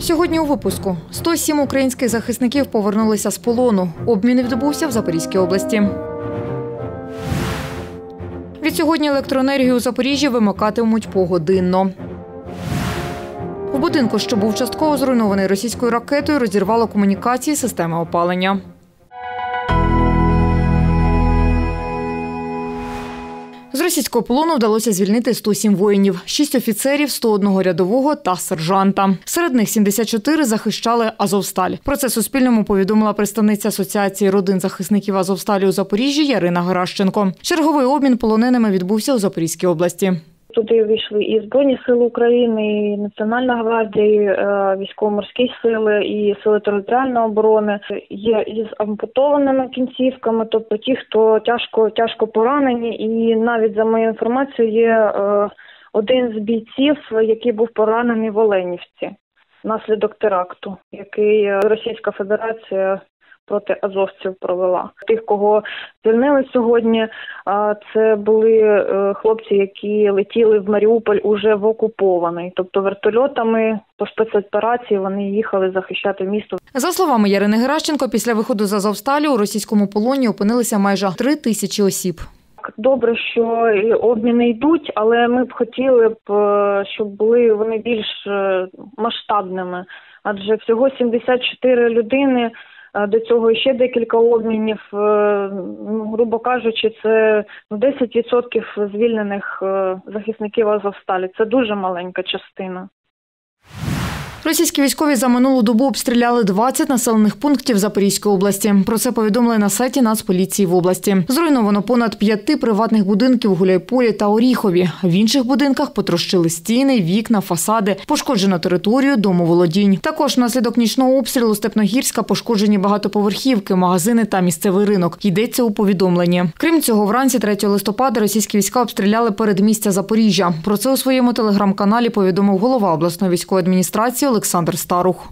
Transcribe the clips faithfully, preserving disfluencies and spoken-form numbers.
Сьогодні у випуску. сто сім українських захисників повернулися з полону. Обмін відбувся в Запорізькій області. Відсьогодні електроенергію у Запоріжжі вимикатимуть погодинно. В будинку, що був частково зруйнований російською ракетою, розірвало комунікації системи опалення. З російського полону вдалося звільнити сто сім воїнів – шість офіцерів, сто один рядового та сержанта. Серед них сімдесят чотири захищали «Азовсталь». Про це Суспільному повідомила представниця Асоціації родин захисників «Азовсталі» у Запоріжжі Ярина Геращенко. Черговий обмін полоненими відбувся у Запорізькій області. Туди увійшли і Збройні сили України, і Національна гвардія, військово-морські сили, і сили територіальної оборони. Є із ампутованими кінцівками, тобто ті, хто тяжко, тяжко поранені. І навіть, за моєю інформацією, є один з бійців, який був поранений в Оленівці внаслідок теракту, який Російська Федерація проти азовців провела. Тих, кого звільнили сьогодні, це були хлопці, які летіли в Маріуполь уже в окупований. Тобто вертольотами по спецоперації вони їхали захищати місто. За словами Ярини Геращенко, після виходу з Азовсталі у російському полоні опинилися майже три тисячі осіб. Добре, що обміни йдуть, але ми б хотіли б, щоб були вони більш масштабними. Адже всього сімдесят чотири людини. До цього ще декілька обмінів, ну, грубо кажучи, це десять відсотків звільнених захисників Азовсталі. Це дуже маленька частина. Російські військові за минулу добу обстріляли двадцять населених пунктів Запорізької області. Про це повідомили на сайті Нацполіції в області. Зруйновано понад п'яти приватних будинків у Гуляйполі та Оріхові. В інших будинках потрощили стіни, вікна, фасади, пошкоджено територію домоволодінь. Також внаслідок нічного обстрілу Степногірська пошкоджені багатоповерхівки, магазини та місцевий ринок. Йдеться у повідомленні. Крім цього, вранці третього листопада російські війська обстріляли передмістя Запоріжжя. Про це у своєму телеграм-каналі повідомив голова обласної військової адміністрації Олександр Старух.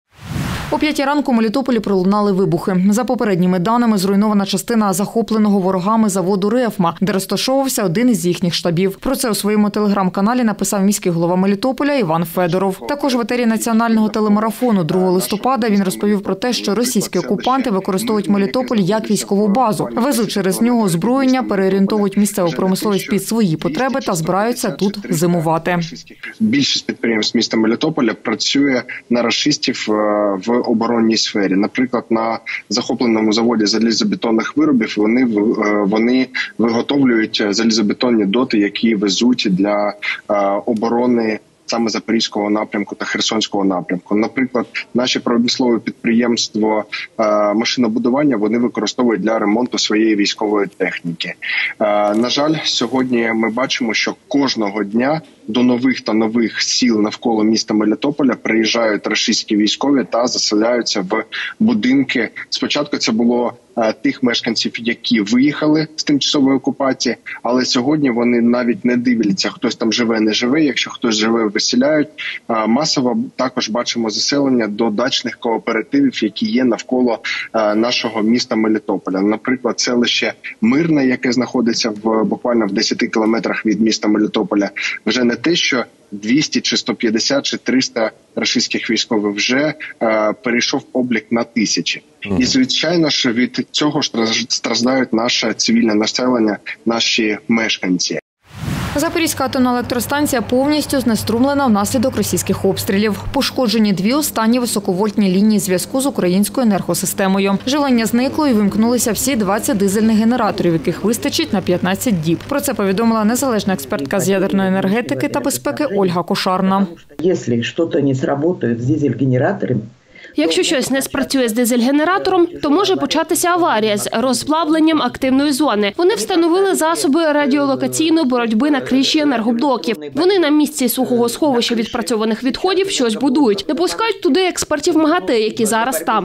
О п'ятій ранку у Мелітополі пролунали вибухи. За попередніми даними, зруйнована частина захопленого ворогами заводу «Рефма», де розташовувався один із їхніх штабів. Про це у своєму телеграм-каналі написав міський голова Мелітополя Іван Федоров. Також в етері національного телемарафону другого листопада він розповів про те, що російські окупанти використовують Мелітополь як військову базу. Везуть через нього озброєння, переорієнтовують місцеву промисловість під свої потреби та збираються тут зимувати. Більшість підприємств міста Мелітополя працює на рашистів в оборонній сфері. Наприклад, на захопленому заводі залізобетонних виробів вони, вони виготовлюють залізобетонні доти, які везуть для оборони саме Запорізького напрямку та Херсонського напрямку. Наприклад, наші промислове підприємство машинобудування вони використовують для ремонту своєї військової техніки. На жаль, сьогодні ми бачимо, що кожного дня до нових та нових сіл навколо міста Мелітополя приїжджають рашистські військові та заселяються в будинки. Спочатку це було тих мешканців, які виїхали з тимчасової окупації, але сьогодні вони навіть не дивляться, хтось там живе, не живе. Якщо хтось живе, виселяють. Масово також бачимо заселення до дачних кооперативів, які є навколо нашого міста Мелітополя. Наприклад, селище Мирне, яке знаходиться в буквально в десяти кілометрах від міста Мелітополя, вже не те, що двісті чи сто п'ятдесят чи триста рашистських військових, вже е, перейшов облік на тисячі. Mm-hmm. І, звичайно ж, від цього страждають наше цивільне населення, наші мешканці. Запорізька атомна електростанція повністю знеструмлена внаслідок російських обстрілів. Пошкоджені дві останні високовольтні лінії зв'язку з українською енергосистемою. Живлення зникло і вимкнулися всі двадцять дизельних генераторів, яких вистачить на п'ятнадцять діб. Про це повідомила незалежна експертка з ядерної енергетики та безпеки Ольга Кошарна. Якщо щось не спрацює з дизель-генераторами, Якщо щось не спрацює з дизель-генератором, то може початися аварія з розплавленням активної зони. Вони встановили засоби радіолокаційної боротьби на криші енергоблоків. Вони на місці сухого сховища відпрацьованих відходів щось будують. Не пускають туди експертів МАГАТЕ, які зараз там.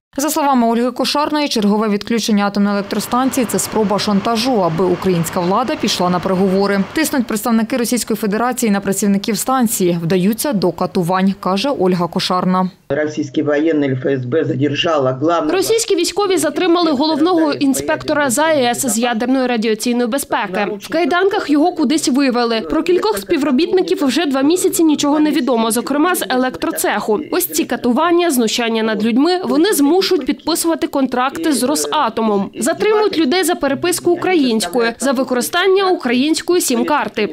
За словами Ольги Кошарної, чергове відключення атомної електростанції – це спроба шантажу, аби українська влада пішла на переговори. Тиснуть представники Російської Федерації на працівників станції, вдаються до катувань, каже Ольга Кошарна. Російські воєнні ФСБ задержала главного... Російські військові затримали головного інспектора ЗАЕС з ядерної радіаційної безпеки. В кайданках його кудись вивели. Про кількох співробітників вже два місяці нічого не відомо, зокрема з електроцеху. Ось ці катування, знущання над людьми, вони змушують підписувати контракти з Росатомом. Затримують людей за переписку українською, за використання української сім-карти.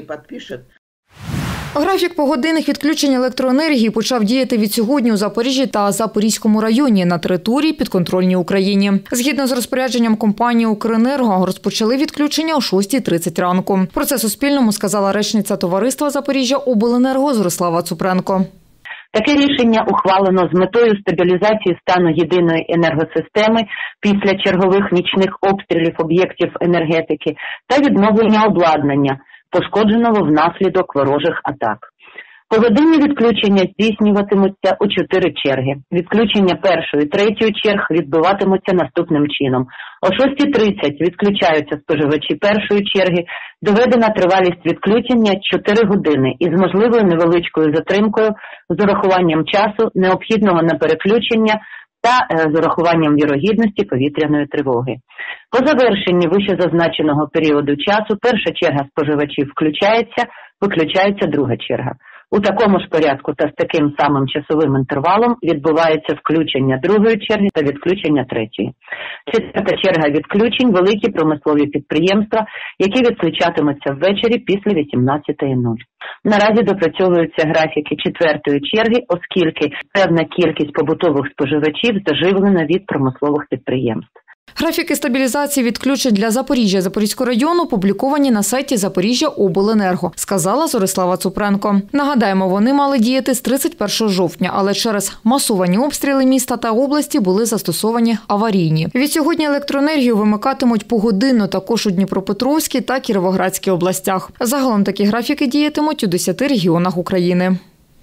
Графік погодинних відключень електроенергії почав діяти від сьогодні у Запоріжжі та Запорізькому районі на території підконтрольній Україні. Згідно з розпорядженням компанії «Укренерго» розпочали відключення о шостій тридцять ранку. Про це Суспільному сказала речниця товариства «Запоріжжя Обленерго» Зорислава Цупренко. Таке рішення ухвалено з метою стабілізації стану єдиної енергосистеми після чергових нічних обстрілів об'єктів енергетики та відновлення обладнання, пошкодженого внаслідок ворожих атак. Погодинні відключення здійснюватимуться у чотири черги. Відключення першої і третьої черг відбуватимуться наступним чином. О шостій тридцять відключаються споживачі першої черги, доведена тривалість відключення чотири години із можливою невеличкою затримкою з урахуванням часу, необхідного на переключення та з урахуванням вірогідності повітряної тривоги. По завершенні вищезазначеного періоду часу перша черга споживачів включається, виключається друга черга. У такому ж порядку та з таким самим часовим інтервалом відбувається включення другої черги та відключення третьої. Четверта черга відключень – великі промислові підприємства, які відключатимуться ввечері після вісімнадцятої нуль. Наразі допрацьовуються графіки четвертої черги, оскільки певна кількість побутових споживачів заживлена від промислових підприємств. Графіки стабілізації відключень для Запоріжжя Запорізького району опубліковані на сайті Запоріжжя Обленерго, сказала Зорислава Цупренко. Нагадаємо, вони мали діяти з тридцять першого жовтня, але через масовані обстріли міста та області були застосовані аварійні. Від сьогодні електроенергію вимикатимуть погодинно також у Дніпропетровській та Кіровоградській областях. Загалом такі графіки діятимуть у десяти регіонах України.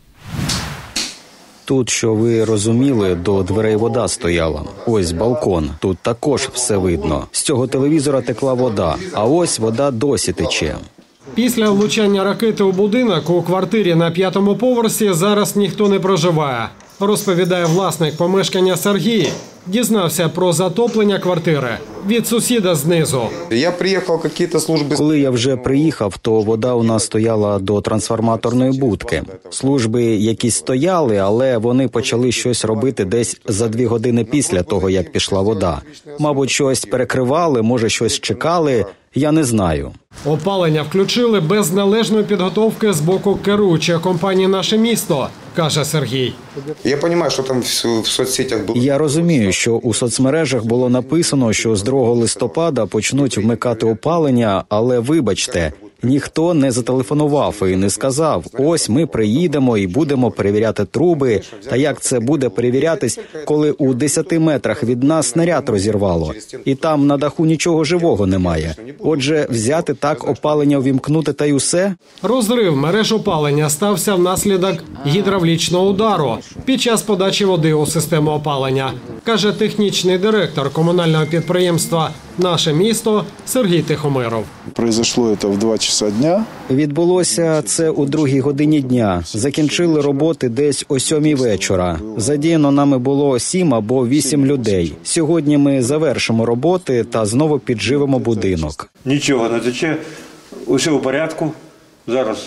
Тут, що ви розуміли, до дверей вода стояла. Ось балкон. Тут також все видно. З цього телевізора текла вода, а ось вода досі тече. Після влучання ракети у будинок у квартирі на п'ятому поверсі зараз ніхто не проживає, розповідає власник помешкання Сергій. Дізнався про затоплення квартири від сусіда знизу. Я приїхав, якісь служби. Коли я вже приїхав, то вода у нас стояла до трансформаторної будки. Служби якісь стояли, але вони почали щось робити десь за дві години після того, як пішла вода. Мабуть, щось перекривали, може, щось чекали, я не знаю. Опалення включили без належної підготовки з боку керуючої компанії «Наше місто», каже Сергій. Я розумію, що там в соцсетях було. Я розумію, що у соцмережах було написано, що з другого листопада почнуть вмикати опалення, але вибачте, ніхто не зателефонував і не сказав: ось ми приїдемо і будемо перевіряти труби. Та як це буде перевірятись, коли у десяти метрах від нас снаряд розірвало? І там на даху нічого живого немає. Отже, взяти так опалення увімкнути та й усе? Розрив мереж опалення стався внаслідок гідравлічного удару під час подачі води у систему опалення, каже технічний директор комунального підприємства «Наше місто» Сергій Тихомиров. Произошло це в два часа дня. Відбулося це у другій годині дня. Закінчили роботи десь о сьомій вечора. Задіяно нами було сім або вісім людей. Сьогодні ми завершимо роботи та знову підживимо будинок. Нічого не тече, усе у порядку. Зараз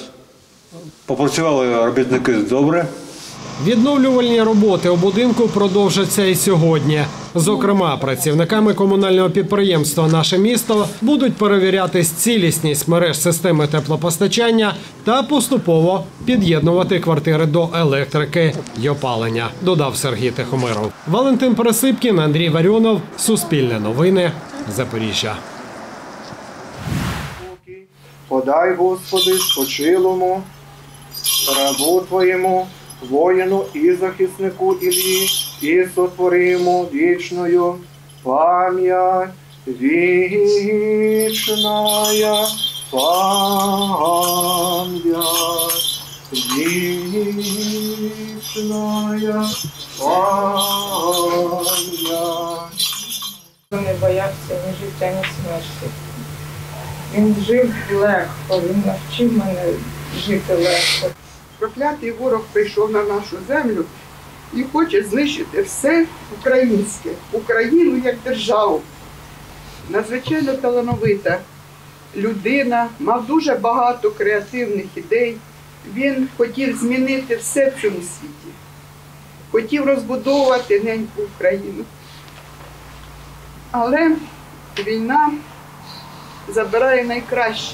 попрацювали робітники добре. Відновлювальні роботи у будинку продовжаться і сьогодні. Зокрема, працівниками комунального підприємства «Наше місто» будуть перевіряти цілісність мереж системи теплопостачання та поступово під'єднувати квартири до електрики й опалення, додав Сергій Тихомиров. Валентин Пересипкін, Андрій Варіонов, Суспільне новини, Запоріжжя. Подай, Господи, спочилому, рабу Твоєму, воїну і захиснику Іллі, і сотворимо вічною пам'ять, вічная пам'ять, вічная пам'ять. боявся ні життя, ні смерті. Він жив легко, він навчив мене жити легко. Проклятий ворог прийшов на нашу землю і хоче знищити все українське, Україну як державу. Надзвичайно талановита людина, мав дуже багато креативних ідей. Він хотів змінити все в цьому світі, хотів розбудовувати неньку Україну. Але війна забирає найкраще.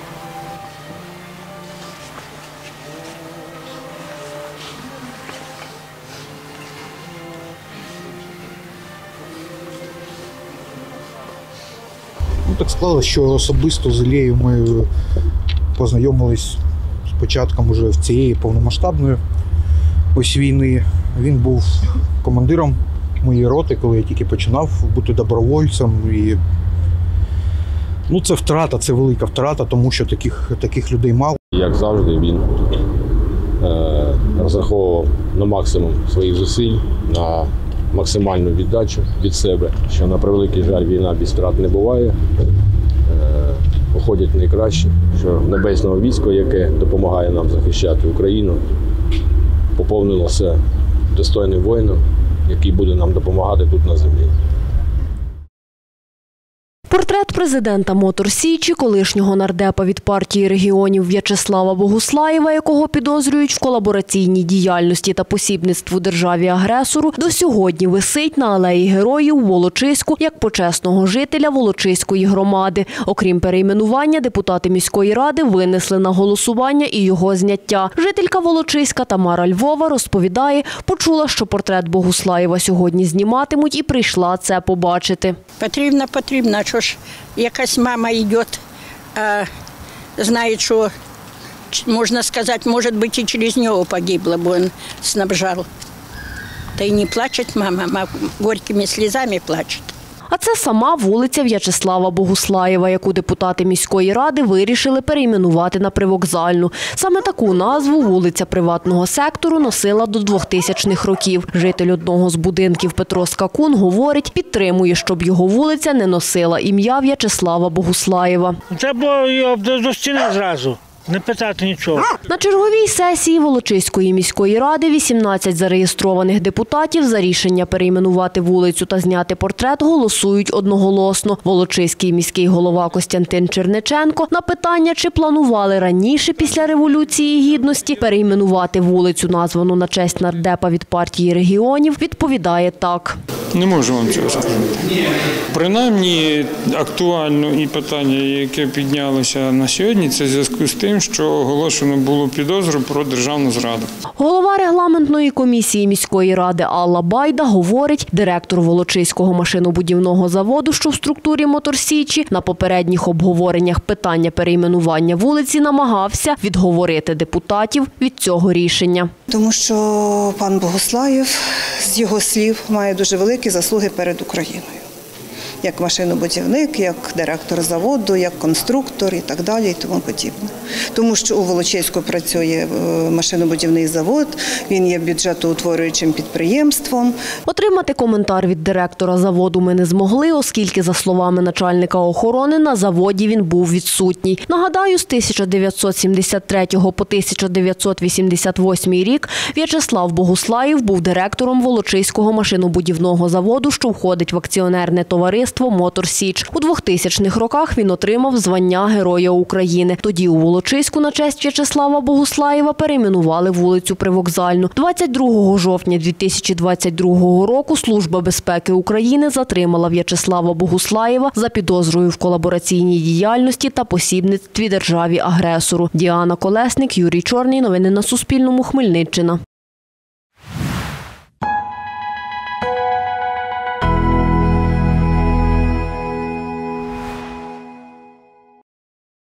Ну, так склалося, що особисто з Іллею ми познайомились з початком уже цієї повномасштабної ось війни. Він був командиром моєї роти, коли я тільки починав бути добровольцем. І ну, це втрата, це велика втрата, тому що таких, таких людей мало. Як завжди, він е, розраховував на максимум своїх зусиль, на максимальну віддачу від себе, що, на превеликий жаль, війна без втрат не буває. Е, походять найкраще, що небесного війська, яке допомагає нам захищати Україну, поповнилося достойним воїном, який буде нам допомагати тут на землі. Портрет президента Мотор Січі, колишнього нардепа від партії регіонів В'ячеслава Богуслаєва, якого підозрюють в колабораційній діяльності та посібництву державі-агресору, до сьогодні висить на алеї Героїв у Волочиську як почесного жителя Волочиської громади. Окрім перейменування, депутати міської ради винесли на голосування і його зняття. Жителька Волочиська Тамара Львова розповідає, почула, що портрет Богуслаєва сьогодні зніматимуть, і прийшла це побачити. Потрібно, потрібно. Що ж, якась мама йде, а знає, що, можна сказати, може бути, і через нього погибла, бо він снабжав. Та й не плаче мама, мама горькими слізами плаче. А це сама вулиця В'ячеслава Богуслаєва, яку депутати міської ради вирішили перейменувати на Привокзальну. Саме таку назву вулиця приватного сектору носила до двохтисячних років. Житель одного з будинків Петро Скакун говорить, підтримує, щоб його вулиця не носила ім'я В'ячеслава Богуслаєва. Це було до стіни зразу. Не питати нічого. На черговій сесії Волочиської міської ради вісімнадцять зареєстрованих депутатів за рішення перейменувати вулицю та зняти портрет голосують одноголосно. Волочиський міський голова Костянтин Черниченко на питання, чи планували раніше після Революції Гідності перейменувати вулицю, названу на честь нардепа від партії регіонів, відповідає так. Не можу вам цього сказати. Принаймні, актуально і питання, яке піднялося на сьогодні, це в зв'язку з тим, що оголошено було підозру про державну зраду. Голова регламентної комісії міської ради Алла Байда говорить, директор Волочиського машинобудівного заводу, що в структурі Мотор Січі, на попередніх обговореннях питання перейменування вулиці намагався відговорити депутатів від цього рішення. Тому що пан Богуслаєв, з його слів, має дуже великі заслуги перед Україною. Як машинобудівник, як директор заводу, як конструктор і так далі, і тому подібне. Тому що у Волочиську працює машинобудівний завод, він є бюджетоутворюючим підприємством. Отримати коментар від директора заводу ми не змогли, оскільки, за словами начальника охорони, на заводі він був відсутній. Нагадаю, з тисяча дев'ятсот сімдесят третього по тисяча дев'ятсот вісімдесят восьмий рік В'ячеслав Богуслаєв був директором Волочиського машинобудівного заводу, що входить в акціонерне товариство «Мотор Січ». У двохтисячних роках він отримав звання Героя України. Тоді у Волочиську на честь В'ячеслава Богуслаєва перейменували вулицю Привокзальну. двадцять другого жовтня дві тисячі двадцять другого року Служба безпеки України затримала В'ячеслава Богуслаєва за підозрою в колабораційній діяльності та посібництві державі-агресору. Діана Колесник, Юрій Чорний. Новини на Суспільному. Хмельниччина.